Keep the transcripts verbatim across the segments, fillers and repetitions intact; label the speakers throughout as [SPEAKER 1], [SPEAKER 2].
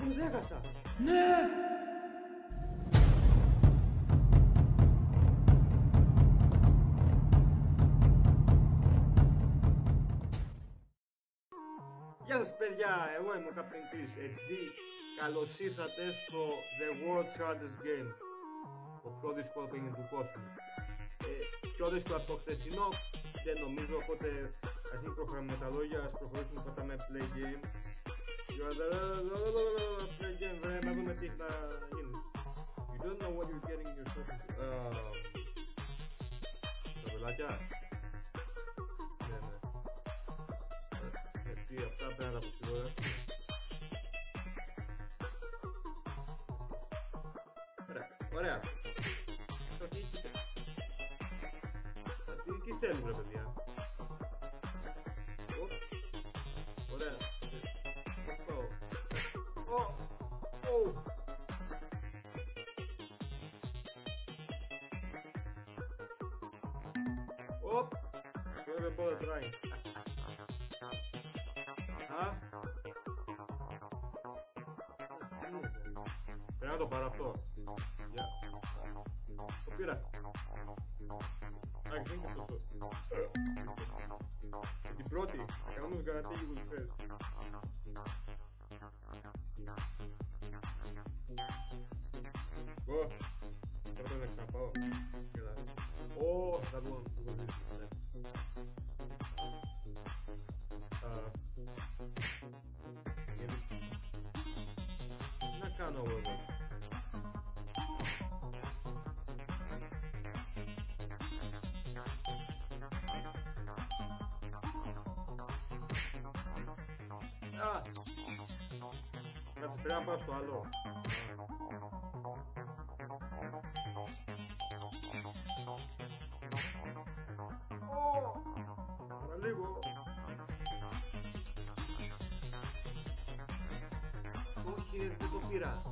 [SPEAKER 1] Όμως έχασα.
[SPEAKER 2] Ναι!
[SPEAKER 1] Γεια σας παιδιά, εγώ είμαι ο Captain Chris έιτς ντι. Καλώς ήρθατε στο The World's Hardest Game, το πιο δύσκολο παιχνίδι του κόσμου. ε, Πιο δύσκολο από το χθεσινό δεν νομίζω, οπότε ας μην προχωράμε με τα λόγια, ας προχωρήσουμε πρώτα με play game. Play game, βρε, να δούμε τι έχει να γίνει. You don't know what you're getting yourself into. Τα βελάκια. Ναι, ναι. Γιατί αυτά πρέπει να τα αποφυγώ. Ωραία, ωραία. Στρατηγική θέλει. Στρατηγική θέλει, βρε παιδιά. Ωραία. Πώς πάω. Ω, ω. Οπ. You haven't bothered trying. Α. Πρέπει να το πάρω αυτό. Γεια. Το πήρα. Εντάξει, είναι και τόσο. Με την πρώτη, I can almost guarantee you will fail. Ω, τώρα πρέπει να ξαναπάω. Έλα. Ω, that one was easy. Τι να κάνω εγώ εδώ. Α! Κάτσε, πρέπει να πάω στο άλλο. Ω! Παραλίγο. Όχι ρε, δεν το πήρα.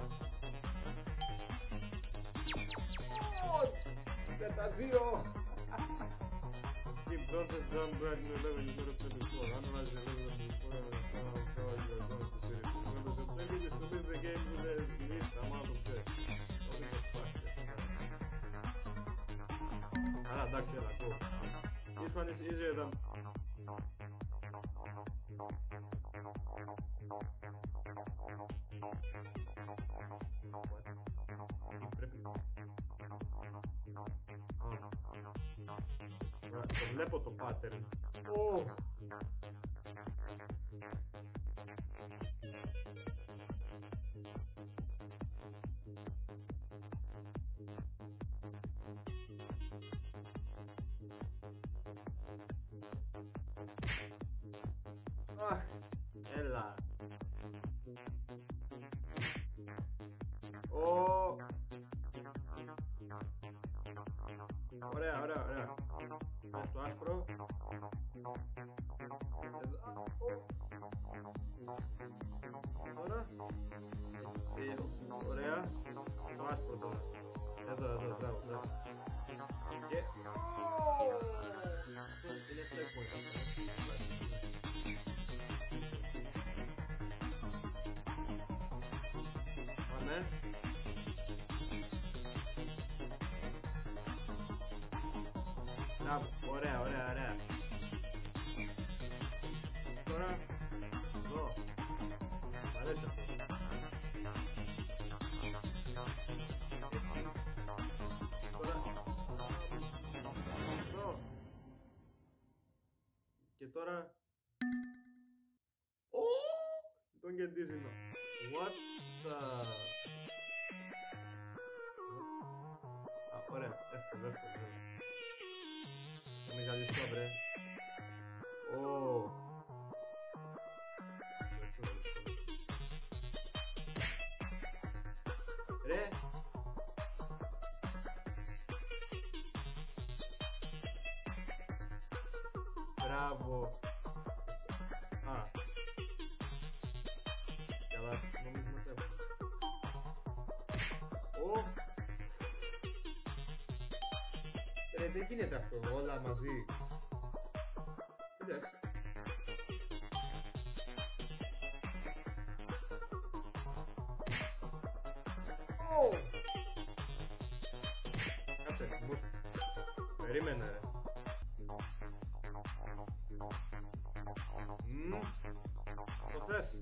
[SPEAKER 1] Ω! Για τα δύο! Keep don't just jump right in the level you gotta play before. Analyze the level before and how how you are going to beat it. Remember the objective is to beat the game with the least amount of deaths. Only the fastest. Ah, εντάξει, έλα, go. This one is easier than... What? Τι πρέπει... Α. Το βλέπω το pattern. Oh. Αχ, έλα. Ω. Ωραία, ωραία, ωραία. Πάω στο άσπρο. Τώρα. Ε, ωραία. Στο άσπρο τώρα. Εδώ, εδώ, μπράβο, μπράβο. Και... Αυτό είναι checkpoint. Πάμε. Μπράβο, ωραία, ωραία, ωραία. Τώρα, εδώ. Μ' αρέσει αυτό. Έτσι. Τώρα, εδώ. Και τώρα... Ω! Don't get dizzy now. What the... Α, ωραία, εύκολο, εύκολο. Θα μην ζαλιστώ, βρε. Ω. Ρε. Μπράβο. Α. Καλά, νομίζουμε ότι έχουμε. Ω. Ρε, δεν γίνεται αυτό, όλα μαζί. Τι λες. περίμενε ρε. Μμμ. Το θες.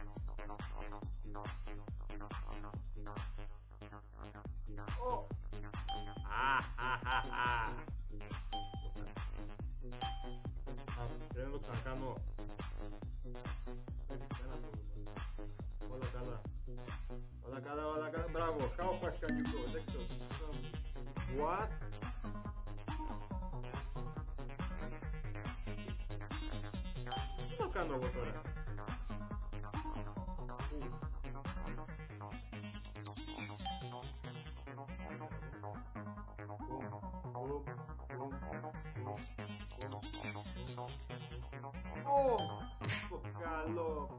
[SPEAKER 1] Ω. Αχαχαχα. Α, πρέπει να το ξανακάνω. Έχεις κανένα πρόβλημα. Όλα καλά. Όλα καλά, όλα καλά. Μπράβο. How fast can you go? Δεν ξέρω. What? Τι να κάνω εγώ τώρα? Ω, το καλό.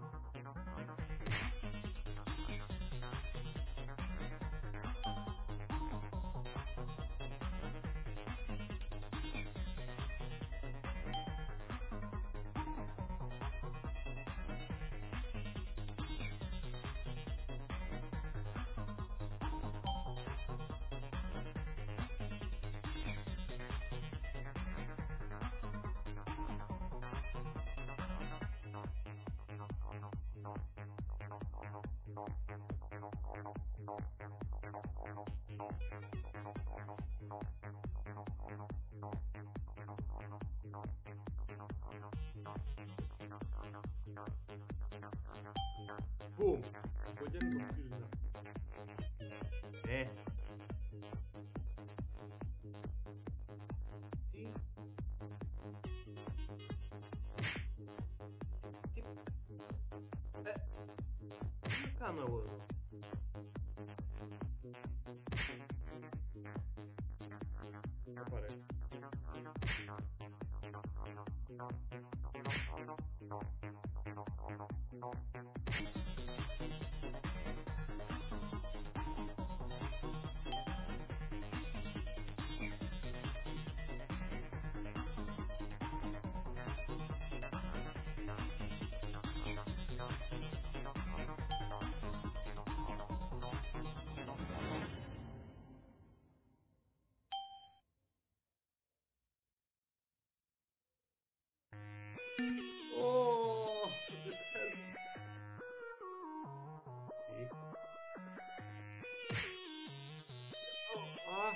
[SPEAKER 1] Boom! Πότε είναι το φύζουνα. Ε. Τι. Τι. Ε. Τι κάνω εγώ εδώ. Θα πάρε. Oh, the hell. Τι. Oh, ah.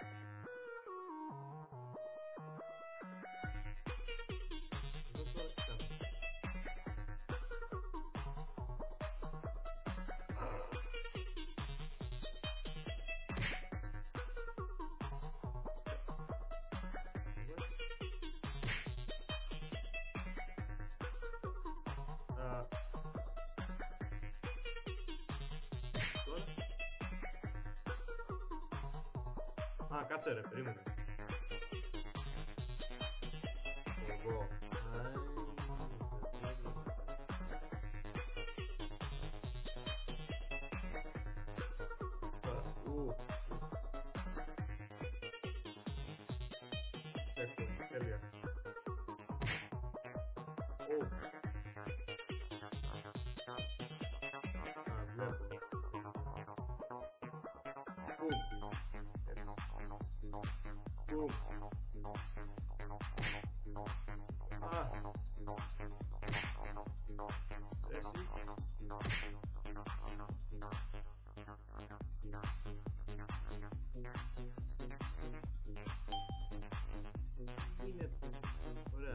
[SPEAKER 1] Εδώ τώρα τι κάνω. Α, τώρα. Α, κάτσε ρε, περίμενε. Εγώ. Τώρα, ου. Checkpoint, τέλεια. Ου. Α, βλέπω. Boom. Boom. Ah. Εσύ. Είναι. Ωραία.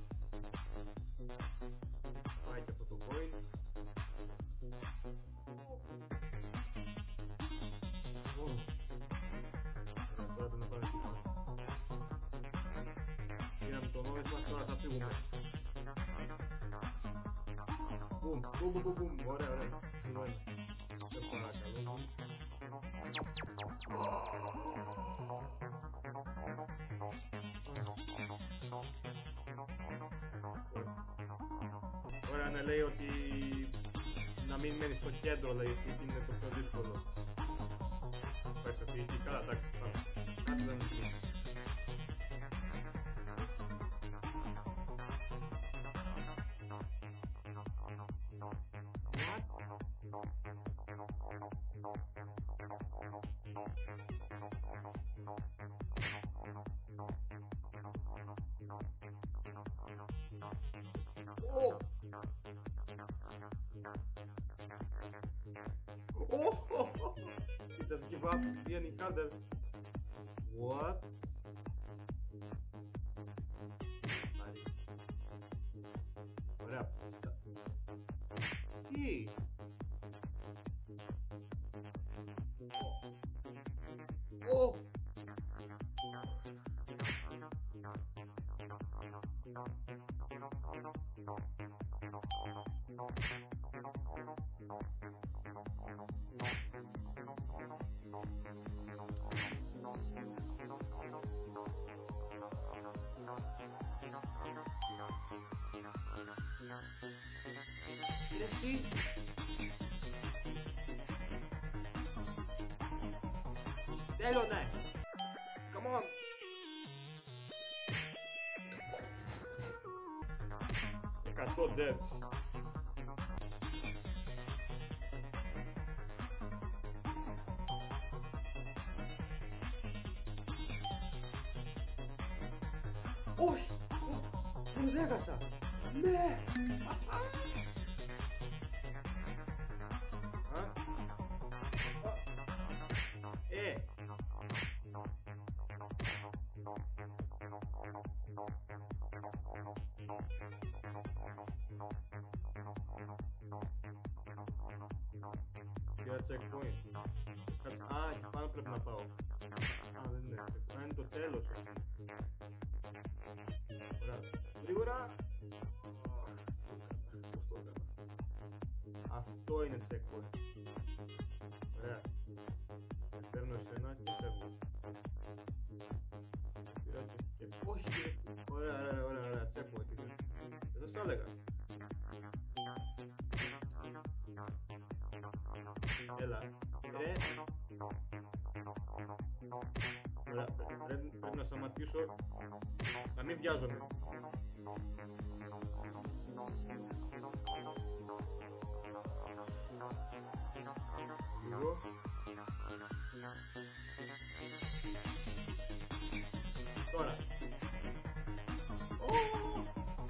[SPEAKER 1] Πάει και αυτό το coin. Πήραμε το νόμισμα, τώρα θα φύγουμε. Μπουμ, μπουμ, μπουμ, μπουμ, ωραία, ωραία. Συγγνώμη. Σε παρακαλώ. Ωραία, ναι, λέει ότι να μην μένει στο κέντρο, λέει, γιατί είναι το πιο δύσκολο. Πες ότι εκεί, καλά, εντάξει, πάμε. Κάτι δεν είναι. give up, any harder. What? Ωραία. Τι? Ω! Εσύ. Τέλειωνε. Come on. εκατό deaths. Όχι. Όμως έχασα. Ναι. Ε. Για checkpoint. Α, εκεί πάνω πρέπει να πάω. Α, δεν είναι checkpoint. Α, είναι το τέλος. Ωραία. Γρήγορα. Πώς το έκανα. Αυτό είναι checkpoint. Ωραία. Παίρνω εσένα και φεύγω. Πήρα και... και... Όχι! Ωραία, ωραία, ωραία, ωραία. Checkpoint. Δεν σας το έλεγα. Έλα. Ρε. Ωραία. Πρέπει, πρέπει να σταματήσω. Να μην βιάζομαι. Λίγο. Τώρα. Oh!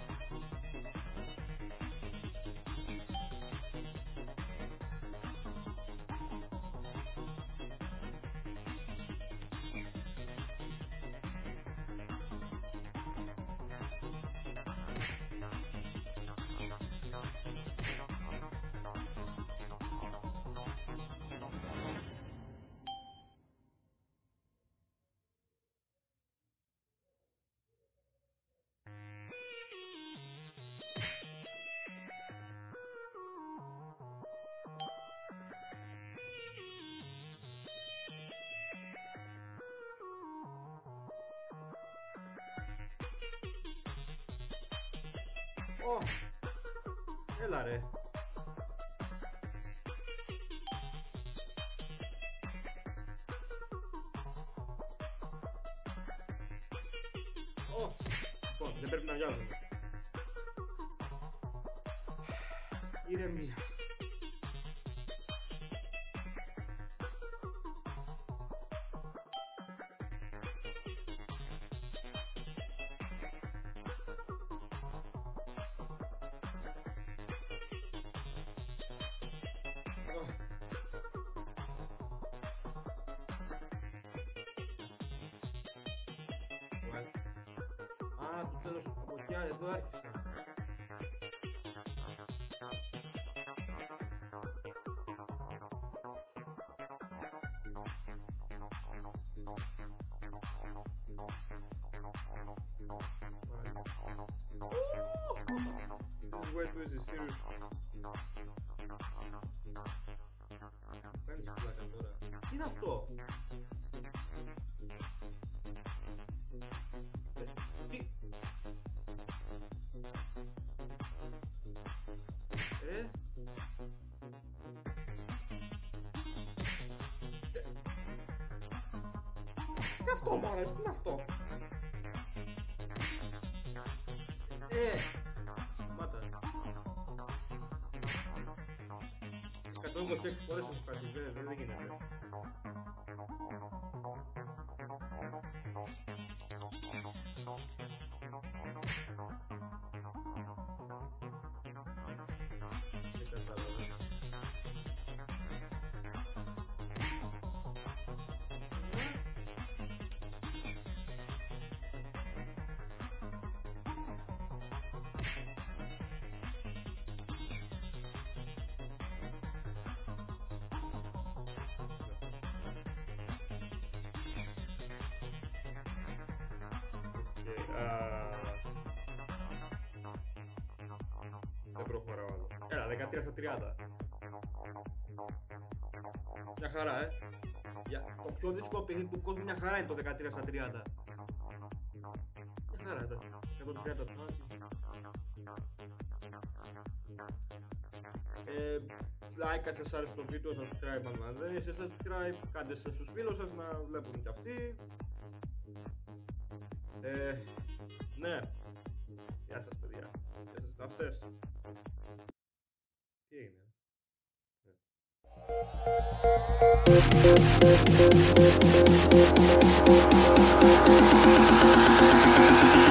[SPEAKER 1] Ω, έλα ρε. Ω, λοιπόν, δεν πρέπει να βιάζομαι. Ηρεμία. Α, το τέλος από εκεί, εδώ άρχισα. This is way too easy, seriously. Κάνεις πλάκα τώρα. Τι είναι αυτό? Τι? Ε? Τι είναι αυτό μωρέ, τι είναι αυτό? Ε! Σταμάτα. εκατόν είκοσι έξι φορές έχω χάσει, δεν, δεν γίνεται. Δεν κατάλαβα. Α, δεν προχωράω άλλο. Έλα, δεκατρία στα τριάντα. Μια χαρά, ε. Για το πιο δύσκολο παιχνίδι του κόσμου, μια χαρά είναι το δεκατρία στα τριάντα. Μια χαρά, εντάξει. εκατόν τριάντα θανάτοι. Ε, like αν σας άρεσε το βίντεο, subscribe αν δεν είστε subscribe, κάντε σε στους φίλους σας να βλέπουν κι αυτοί. Ε, ναι, γεια σας παιδιά, γεια σας αυτές. Τι έγινε?